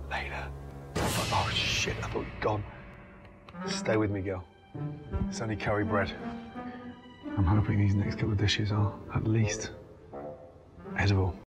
later. Oh, shit, I thought you'd gone. Stay with me, girl. It's only curry bread. I'm hoping these next couple of dishes are, at least, edible.